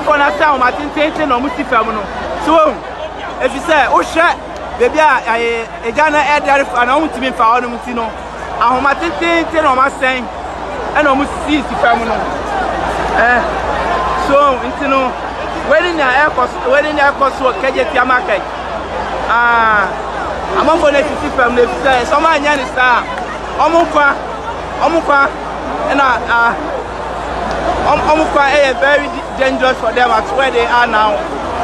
for na say o matintin no musi fam no so if you say o hwe baby a jana e dare fa na o mutimi fa ho no muti no ahomatintin no ma sen e no musi si fam no so into no wedding na air cost so Kejetia market among for the city fam le say some anya ni star omukwa and omukwa is very dangerous for them at where they are now.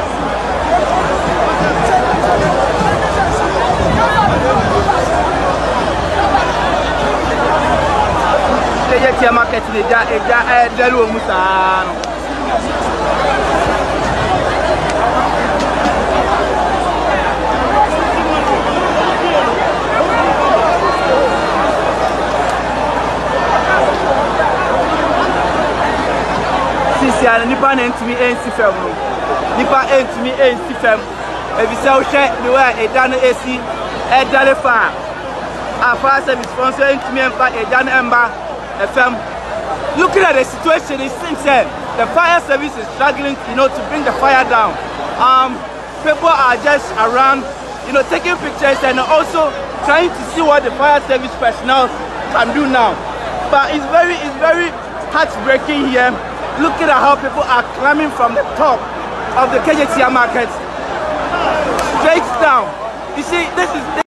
Kejetia market eja delu omusa no. Sisi nipa na ntimi ensi fam no. Nipa entimi ensi fam. Ebi se o hwe the way eja no esi edale fa. Fire service sponsor entimi empa eja no emba FM. Looking at the situation, it seems that the fire service is struggling, to bring the fire down. People are just around, taking pictures and also trying to see what the fire service personnel can do now. But it's very heartbreaking here. Looking at how people are climbing from the top of the Kejetia market straight down. You see, this is